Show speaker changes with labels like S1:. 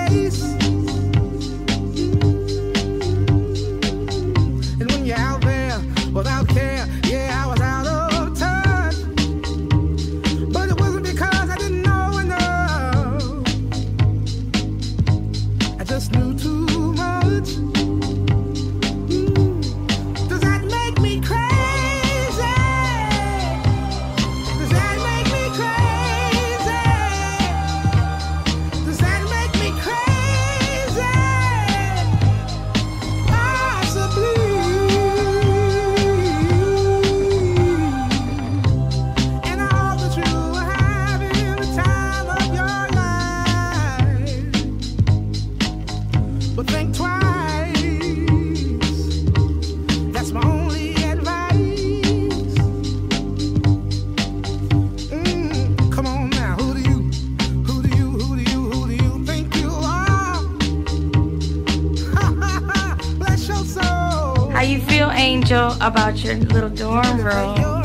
S1: place. And when you're out there without care, yeah, I was out of touch. But it wasn't because I didn't know enough. I just knew too much. Does that make me crazy? Does that make me crazy? Does that make me crazy? Possibly. And I hope that you are having the time of your life. But think twice. That's my only advice. Come on now, who do you think you are? Bless your soul.
S2: How you feel, Angel, about your little dorm room?